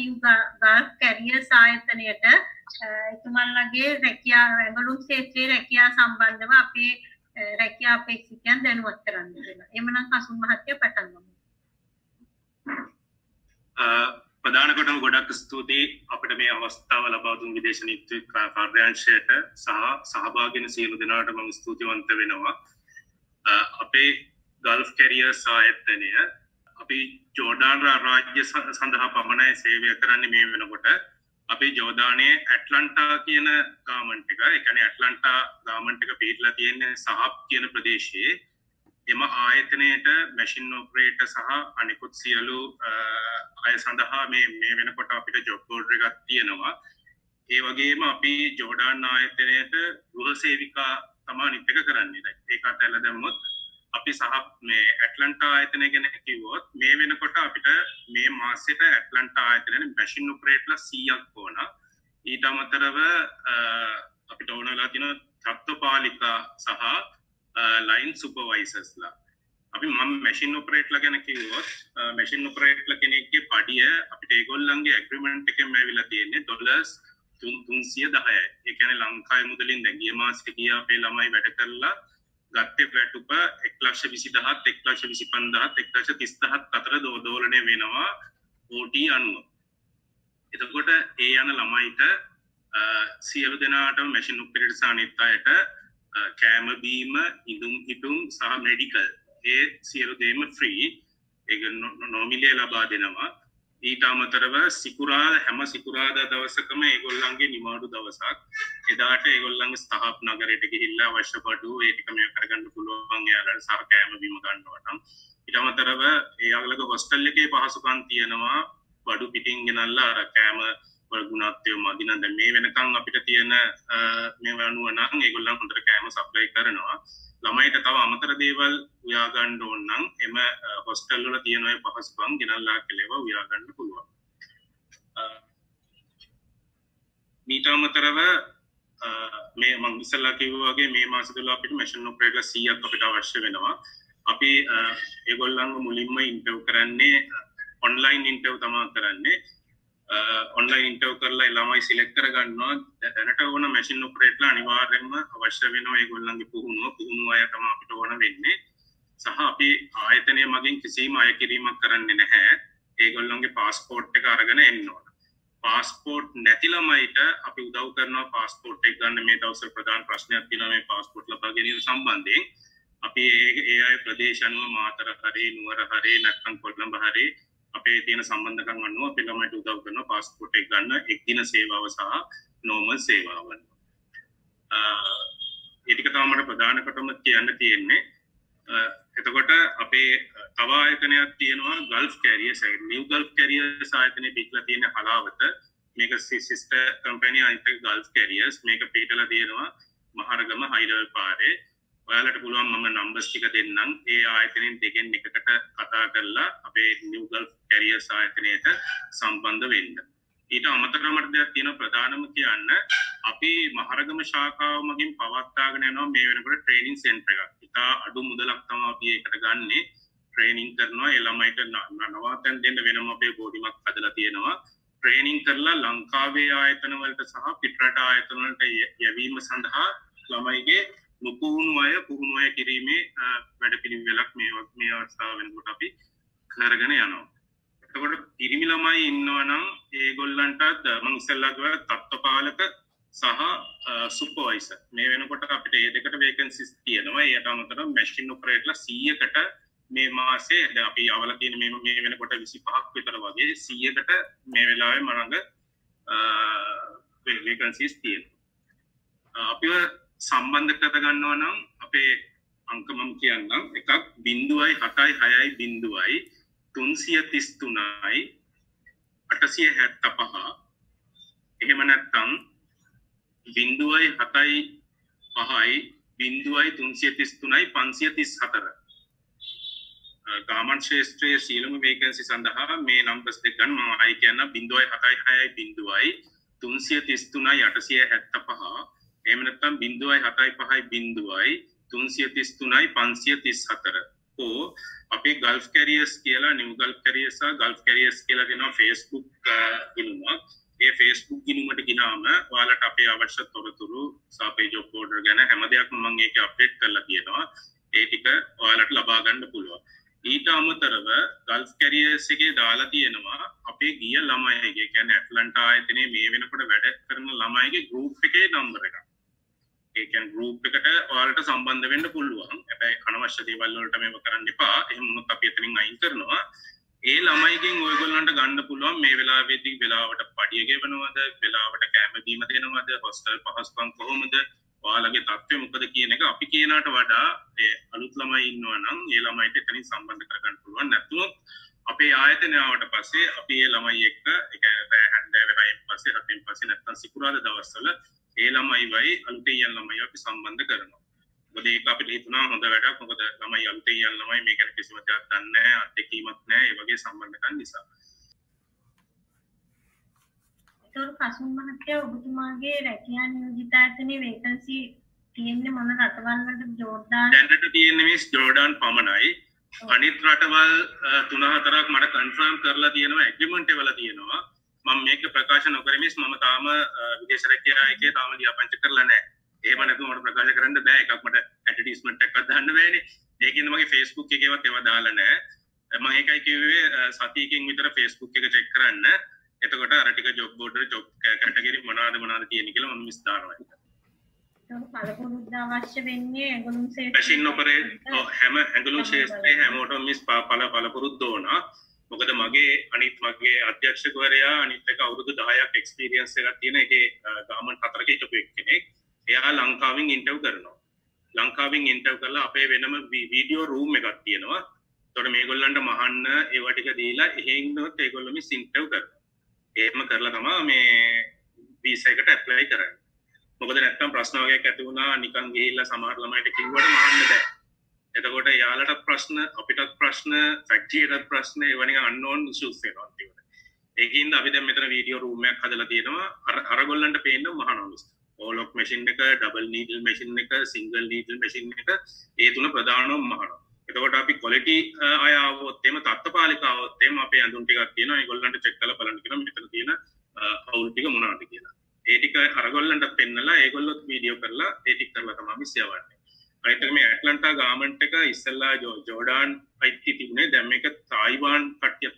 New Gulf careers ආයතනයට එතුමන්ලගේ රැකියා ඇඟලුම් ක්ෂේත්‍රයේ රැකියා සම්බන්ධව අපේ රැකියා අපේක්ෂකයන් දැනුවත් කරන්න වෙනවා. එhmenan කසුන් මහත්තයා පටන් ගමු. ප්‍රධාන කොටම ගොඩක් ස්තුතියි අපිට මේ අවස්ථාව ලබා දුන් විදේශ නීති කාර්යාංශයට සහ සහභාගී වෙන සියලු දෙනාට මම ස්තුතිවන්ත වෙනවා. අපේ ගල්ෆ් කැරියර්ස් ආයතනය අපි ජෝර්ඩාන් රාජ්‍ය සඳහා පමණයි සේවය කරන්නේ මේ වෙනකොට. අපි ජෝර්ඩානයේ ඇට්ලන්ටා කියන ගාමන්ට් එක, ඒ කියන්නේ ඇට්ලන්ටා ගාමන්ට් එක පිහිටලා තියෙන සහබ් කියන ප්‍රදේශයේ එම ආයතනයේට මැෂින් ඔපරේටර් සහ අනිකුත් සියලු අය සඳහා මේ වෙනකොට අපිට ජොබ් ඕඩර් එකක් තියෙනවා. ඒ වගේම අපි ජෝර්ඩාන් ආයතනයේට ගෘහ සේවිකා තමයි අනිත් එක කරන්නේ. ඒක අතහැරලා දැම්මොත් අපි සහ මේ ඇට්ලන්ටා ආයතනය ගැන කිව්වොත් මේ වෙනකොට අපිට මේ මාසෙට ඇට්ලන්ටා ආයතනයේ මැෂින් ඔපරේටර්ලා 100ක් ඕන. ඊට අමතරව අපිට ඕනලා තියෙන තත්ත්වපාලිකා සහ ලයින් සුපර්වයිසර්ස්ලා. අපි මම මැෂින් ඔපරේටර්ලා ගැන කිව්වොත් මැෂින් ඔපරේටර්ලා කෙනෙක්ගේ පඩිය අපිට ඒගොල්ලන්ගේ ඇග්‍රීමන්ට් එකෙන් ලැබිලා තියෙන්නේ $310යි. ඒ කියන්නේ ලංකාවේ මුදලින් දැන් ගිය මාසෙට ගියා අපේ ළමයි වැඩ කරලා ගත්තේ වැටුප 1,20,000 1,25,000 1,30,000 අතර දෝලණය වෙනවා OT අනුව. එතකොට ඒ යන ළමයිට සියලු දෙනාටම මැෂින් ඔපරේටර්ස් අනිත් අයට කෑම බීම ඉදුම් හිටුම් සහ මෙඩිකල් ඒ සියලු දේම ෆ්‍රී. ඒක නොමිලේ ලබා දෙනවා. ඊට අමතරව හැම සිකුරාදා දවසකම ඒගොල්ලන්ගේ නිමාඩු දවසක්. එදාට ඒගොල්ලන්ගේ ස්ථාප නගරයට ගිහිල්ලා අවශ්‍ය බඩු ඒ ටික මේ කරගන්න පුළුවන් එයාලට සහ කෑම බීම ගන්නවා නම්. ඊට අමතරව එයාලගේ හොස්ටල් එකේ පහසුකම් තියෙනවා. බඩු පිටින් ගෙනල්ලා අර කෑම වල ගුණාත්මක මදි නම් දැන් මේ වෙනකන් අපිට තියෙන මේ අනුව නම් ඒගොල්ලන් හොඳට කෑම සප්ලයි කරනවා. ළමයිට තව අමතර දේවල් උයා ගන්න ඕන නම් එම හොස්ටල් වල තියෙන ඔය පහසුකම් ගෙනල්ලා කෙලේවා උයා ගන්න පුළුවන්. ඊට අමතරව මේ මම ඉස්සෙල්ලා කිව්වා වගේ මේ මාස තුල අපිට මැෂින් ඔපරේටර්ලා 100ක් අපිට අවශ්‍ය වෙනවා. අපි ඒගොල්ලන්ව මුලින්ම ඉන්ටර්වයුව කරන්නේ ඔන්ලයින් ඉන්ටර්වයුව තමයි කරන්නේ. ඔන්ලයින් ඉන්ටර්වයුව කරලා ළමයි සිලෙක්ට් කරගන්නවා. දැනට ඕන මැෂින් ඔපරේටර්ලා අනිවාර්යයෙන්ම අවශ්‍ය වෙනවා ඒගොල්ලන්ගේ පුහුණුව අය තමයි අපිට ඕන වෙන්නේ. සහ අපි ආයතනය මගින් කිසිම අය කිරීමක් කරන්නේ නැහැ. ඒගොල්ලන්ගේ පාස්පෝර්ට් එක අරගෙන එන්න ඕන. පාස්පෝර්ට් නැති ළමයිට අපි උදව් කරනවා පාස්පෝර්ට් එක ගන්න. මේ දවස්වල ප්‍රධාන ප්‍රශ්නයක් තියෙනවා මේ පාස්පෝර්ට් ලබා ගැනීම සම්බන්ධයෙන්. අපි ඒ අය ප්‍රදේශ අනුව මාතර හරි නුවර හරි නැත්නම් කොළඹ හරි අපේ තියෙන සම්බන්ධකම් අනුව අපි ළමයිට උදව් කරනවා පාස්පෝර්ට් එක ගන්න එක් දින සේවාව සහ නෝමල් සේවාව. ඒ ටික තමයි මට ප්‍රධාන කොටම කියන්න තියෙන්නේ. එතකොට අපේ තව ආයතනයක් තියෙනවා Gulf careers. New Gulf careers ආයතනයේ පිටලා තියෙන හලාවත මේක සිස්ටර් කම්පැනි අනිත් එක ගල්ෆ් කැරියර්ස්. මේක පිටලා තියෙනවා මහරගම හයි ලෙවල් පාරේ. ඔයාලට පුළුවන් මම නම්බර්ස් ටික දෙන්නම්. ඒ ආයතනෙන් දෙකෙන් එකකට කතා කරලා අපේ නිව් ගල්ෆ් කැරියර්ස් ආයතනයට සම්බන්ධ වෙන්න. ඊට අමතරව මට දෙයක් තියෙනවා ප්‍රධානම කියන්න. අපි මහරගම ශාඛාව මගින් පවත්වාගෙන යනවා මේ වෙනකොට ට්‍රේනින් සෙන්ටර් එකක්. ඉතා අඩු මුදලක් තමයි අපි ඒකට ගන්නෙ. ට්‍රේනින් කරනවා ඒ ළමයිට නවාතැන් දෙන්න වෙනම අපේ බෝඩිමක් හදලා තියෙනවා. ට්‍රේනින් කරලා ලංකාවේ ආයතන වලට සහ පිටරට ආයතන වලට යැවීම සඳහා ළමයිගේ පුහුණු අය කිරීමේ වැඩපිළිවෙලක් මේ අවස්ථාව වෙනකොට අපි කරගෙන යනවා. එතකොට පිරිමි ළමයි ඉන්නවා නම් ඒගොල්ලන්ට මම ඉස්සෙල්ලා කිව්වා තත්ත්වපාලක සහ සුපර්වයිසර් මේ වෙනකොට අපිට මේ දෙකට වේකන්සිස් තියෙනවා. ඒකට අමතරව මැෂින් ඔපරේටර්ලා 100කට මේ මාසේ දැන් අපි අවල තියෙන මේ වෙනකොට 25ක් විතර වගේ 100කට මේ වෙලාවේ මනඟ වේකන්සිස් තියෙනවා. අපිව සම්බන්ධ කර ගන්නවා නම් අපේ අංක මම කියන්නම්. එකක් 0.76 333යි 875. එහෙම නැත්නම් 0.75 0.333යි 534. ගාමන් ශේෂ්ත්‍රයේ සීලම වේකන්සි සඳහා මේ නම්බර්ස් දෙක ගන්න මම ආයි කියන්න 0.76 0.333යි 875. එහෙම නැත්නම් 0.75 0.333යි 534. හෝ අපේ ගල්ෆ් කැරියර්ස් කියලා නිව් ගල්ෆ් කැරියර්ස් සහ ගල්ෆ් කැරියර්ස් කියලා දෙනවා Facebook ගිණුමක්. ඒ Facebook ගිණුමට ගිනාම ඔයාලට අපේ අවශ්‍ය තොරතුරු සාපේ ජොබ් ඕඩර් ගැන හැම දෙයක්ම මම ඒකේ අප්ඩේට් කරලා තියෙනවා. ඒ ටික ඔයාලට ලබා ගන්න පුළුවන්. ඊට අමතරව ගල්ෆ් කැරියර්ස් එකේ දාලා තියෙනවා අපේ ගිය ළමයිගේ කියන්නේ ඇට්ලන්ටා ආයතනයේ මේ වෙනකොට වැඩ කරන ළමයිගේ ගෲප් එකේ නම්බර එක. ඒ කියන්නේ ගෲප් එකට ඔයාලට සම්බන්ධ වෙන්න පුළුවන්. හැබැයි අනවශ්‍ය දේවල් වලට මේව කරන්න එපා. එහෙම වුණොත් අපි එතනින් අයින් කරනවා. ඒ ළමයිගෙන් ඔයගොල්ලන්ට ගන්න පුළුවන් මේ වෙලාවේදී වෙලාවට පඩිය ගෙවනවද, වෙලාවට කැම බීම දෙනවද, හොස්ටල් පහසුකම් කොහොමද, ඔයාලගේ තත්ත්වය මොකද කියන එක අපි කියනකට වඩා ඒ අලුත් ළමයි ඉන්නවා නම් ඒ ළමයිට එතනින් සම්බන්ධ කරගන්න පුළුවන්. නැත්නම් අපේ ආයතනය ආවට පස්සේ අපි ඒ ළමයි එක්ක ඒ කියන්නේ හැන්දෑවේ 6න් පස්සේ 7න් පස්සේ නැත්නම් සිකුරාදා දවස්වල ඒ ළමයිවයි අලුතෙන් යන ළමයිව අපි සම්බන්ධ කරනවා. මොකද ඒක අපිට හිතුණා හොඳ වැඩක්. මොකද ළමයි අලුතෙන් යන ළමයි මේ ගැන කිසිම දෙයක් දන්නේ නැහැ, අත්දැකීමක් නැහැ. ඒ වගේ සම්බන්ධකම් නිසා. ඒක කසුන් මහත්තයා ඔබතුමාගේ රැකියා නියෝජිත ආයතනයේ වේකන්සි තියෙන්නේ මොන රටවල් වලද? ජෝර්ඩාන්. දැනට තියෙන්නේ මිස් ජෝර්ඩාන් පමණයි. අනිත් රටවල් 3-4ක් මට කන්ෆර්ම් කරලා තියෙනවා, ඇග්‍රීමන්ට් එකවල තියෙනවා. මම මේක ප්‍රකාශ නොකරමිස් මම තාම විදේශ රැකියා එකේ තාම ලියාපදිංචි කරලා නැහැ. එහෙම නැතුව මට ප්‍රකාශ කරන්න බෑ. එකක් මට ඇඩ්වර්ටයිස්මන්ට් එකක් දාන්න බෑනේ. ඒකින්ද මගේ Facebook එකේවත් ඒවා දාලා නැහැ. මම ඒකයි කිව්වේ සතියකින් විතර Facebook එක චෙක් කරන්න. එතකොට අර ටික ජොබ් බෝඩර් ජොබ් කැටගරි මොනවාද තියෙන්නේ කියලා මම මිස් දානවා. ඒක පළපුරුද්ද අවශ්‍ය වෙන්නේ ඇඟලුම් ශේෂ්ත්‍රය. මැෂින් ඔපරේටර් හැම ඇඟලුම් ශේෂ්ත්‍රයේ හැමෝටම මිස් පළපුරුද්ද ඕන. මොකද මගේ අධ්‍යක්ෂකවරයා අනිත් එක අවුරුදු 10ක් එක්ස්පීරියන්ස් එකක් තියෙන එකේ ගාමන්ට් 4ක හිටපු කෙනෙක්. එයා ලංකාවෙන් ඉන්ටර්වයුව කරනවා. ලංකාවෙන් ඉන්ටර්වයුව කරලා අපේ වෙනම වීඩියෝ රූම් එකක් තියෙනවා. එතකොට මේගොල්ලන්ට මහන්න ඒවා ටික දීලා එහෙන් නෝත් ඒගොල්ලෝ මිස් ඉන්ටර්වයුව කරනවා. එහෙම කරලා තමයි මේ වීසා එකට ඇප්ලයි කරන්නේ. මොකද නැත්තම් ප්‍රශ්න වගේක් ඇති වුණා නිකන් ගිහිල්ලා සමහර ළමයිට කිව්වට මහන්න බෑ. එතකොට යාලටත් ප්‍රශ්න අපිටත් ප්‍රශ්න ෆැක්ටරියටත් ප්‍රශ්න ඒවා නිකන් අන්නෝන් ඉෂුස් වෙනවා අන්තිමට. ඒකින්ද අපි දැන් මෙතන වීඩියෝ රූම් එකක් හදලා තියෙනවා. අර ගොල්ලන්ට පේන්න මහනවා. ඕලොක් මැෂින් එක, ඩබල් නීඩල් මැෂින් එක, සිංගල් නීඩල් මැෂින් එක ඒ තුන ප්‍රධානවම මහනවා. එතකොට අපි ක්වොලිටි අය ආවොත් එimhe තත්ත්වපාලිකාවොත් එimhe අපේ ඇඳුම් ටිකක් තියෙනවා. ඒගොල්ලන්ට චෙක් කරලා බලන්න කියනවා මෙතන තියෙන අවුල් ටික මොනවද කියලා. ඒ ටික අරගොල්ලන්ට පෙන්නලා ඒගොල්ලොත් වීඩියෝ කරලා ඒ ටික කරලා තමයි අපි යවන්නේ. අනිත් එක මේ ඇට්ලන්ටා ගාමන්ට් එක ඉස්සෙල්ලා ජෝර්ඩාන් අයිති තිබුණේ. දැන් මේක තායිවාන් කට්ටිය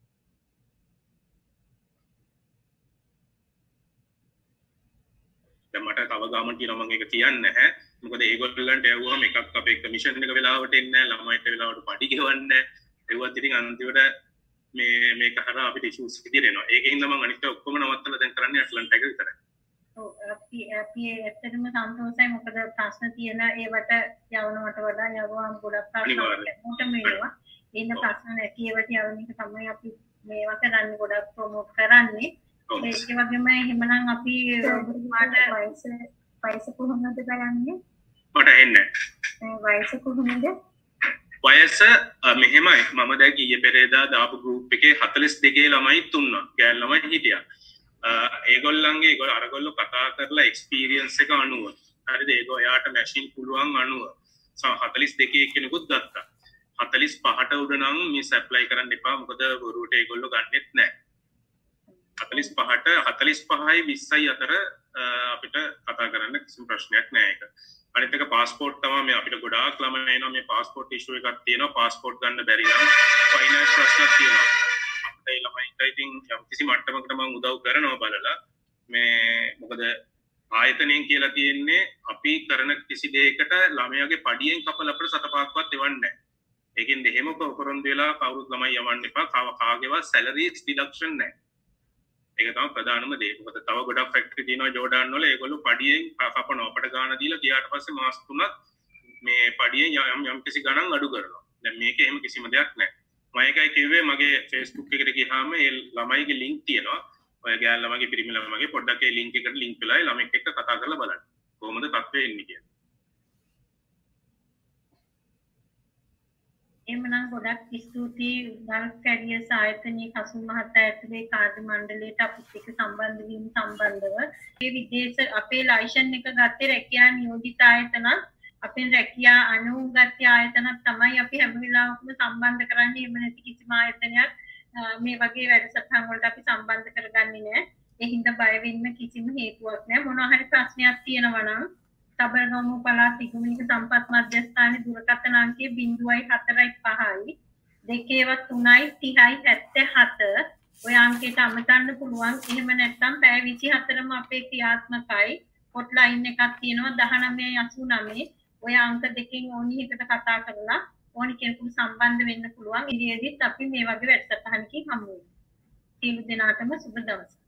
දැන් මට තව ගාමන්ට් කියනවා මම ඒක කියන්නේ නැහැ. මොකද ඒගොල්ලන්ට ඇහුවම එකක් අපේ කමිෂන් එක වෙලාවට එන්නේ නැහැ, ළමයිට වෙලාවට පඩි ගෙවන්නේ නැහැ. ඒවත් ඉතින් අන්තිමට මේක හරහා අපිට ඉෂුස් ඉදිරියනවා. ඒකෙන් තමයි මම අනිත් ඔක්කොම නවත්තලා දැන් කරන්නේ ඇට්ලන්ටා එක විතරයි. ඔව් අපි ඇත්තටම සන්තෝෂයි. මොකද ප්‍රශ්න තියෙන ඒවට යවනවට වඩා යවුවාම ගොඩක් ප්‍රශ්න වෙනවා. ඉන්න ප්‍රශ්න නැති ඒවට යවන එක තමයි අපි මේවා කරන්නේ, ගොඩක් ප්‍රොමෝට් කරන්නේ. ඒක වගේම එහෙමනම් අපි ඔබතුමාට වයස කොහොමද බලන්නේ? මට එන්නේ වයස කොහොමද? වයස මෙහෙමයි. මම දැන් ඊයේ පෙරේදා දාපු ගෲප් එකේ 42 ළමයි තුන්නා ගෑන් ළමයි හිටියා. ඒගොල්ලන්ගේ අරගොල්ලෝ කතා කරලා එක්ස්පීරියන්ස් එක අනුව හරිද එයාට මැෂින් පුළුවන් අනුව 42 කෙනෙකුත් ගත්තා. 45ට උඩ නම් මිස් ඇප්ලයි කරන්න එපා. මොකද බොරුවට ඒගොල්ලෝ ගන්නෙත් නැහැ. 45ට 45යි 20යි අතර අපිට කතා කරන්න කිසිම ප්‍රශ්නයක් නැහැ ඒක. අනිත් එක પાස්පෝර්ට් තමයි මේ අපිට ගොඩාක් ළමයි එනවා මේ પાස්පෝර්ට් ඉෂුව එකක් තියෙනවා. පාස්පෝර්ට් ගන්න බැරි නම් ෆයිනෑන්ස් ප්‍රශ්නක් තියෙනවා. අපේ ළමයින්ට ඉතින් කිසි මට්ටමකට මම උදව් කරනවා බලලා මේ මොකද ආයතනයෙන් කියලා තියෙන්නේ අපි කරන කිසි දෙයකට ළමයාගේ පඩියෙන් කපලා අපිට සතපාක්වත් එවන්නේ නැහැ. ඒකින්ද එහෙම පොරොන්දු වෙලා කවුරුත් ළමයි යවන්න එපා. කාගේවත් සැලරිස් ඩිඩක්ෂන් නැහැ. ඒක තමයි ප්‍රධානම දේ. මොකද තව ගොඩක් ෆැක්ටරි තියෙනවා ජෝර්ඩාන් වල ඒගොල්ලෝ පඩියෙන් කපනවා. අපට ගාන දීලා ගියාට පස්සේ මාස 3ක් මේ පඩියෙන් යම් කිසි ගණන් අඩු කරනවා. දැන් මේක එහෙම කිසිම දෙයක් නැහැ. මම ඒකයි කිව්වේ මගේ Facebook එකට ගියාම ඒ ළමයිගේ link තියෙනවා. ඔය ගෑල් ළමයිගේ පිරිමි ළමයිගේ පොඩ්ඩක් ඒ link එකට link වෙලා ළමෙක් එක්ක කතා කරලා බලන්න. කොහොමද තත්ත්වය එන්නේ කියලා. එමනම් ගොඩක් ස්තුතියි ගල්ෆ් කැරියර්ස් ආයතනයේ කසුන් මහතා ඇතුලේ කාර්ය මණ්ඩලයට අපිත් එක්ක සම්බන්ධ වීම සම්බන්ධව මේ විදේශ අපේ ලයිසන් එක ගත්තේ රැකියා නියෝජිත ආයතන අපේ රැකියා අනුගත්‍ය ආයතන තමයි අපි හැම වෙලාවකම සම්බන්ධ කරන්නේ. එහෙම නැති කිසිම ආයතනයක් මේ වගේ වැඩසටහන් වලට අපි සම්බන්ධ කරගන්නේ නැහැ. ඒ හින්දා බය වෙන්න කිසිම හේතුවක් නැහැ. මොනවා හරි ප්‍රශ්නයක් තියෙනවා නම් තබරගමු පළාත් ඉක්මනික සම්පත් මධ්‍යස්ථානයේ දුරකථන අංකය 0.45යි 2 3යි 77 ඔය අංකයට අමතන්න පුළුවන්. එහෙම නැත්නම් පැය 24ම අපේ ක්‍රියාත්මකයි. හොට්ලයින් එකක් තියෙනවා 1989. ඔය අංක දෙකෙන් ඕනි එකට කතා කරලා ඕනි කෙනෙකුට සම්බන්ධ වෙන්න පුළුවන්. ඉදිරියේදීත් අපි මේ වගේ වැඩසටහනකින් හමු වෙනවා. සියලු දෙනාටම සුබ දවසක්.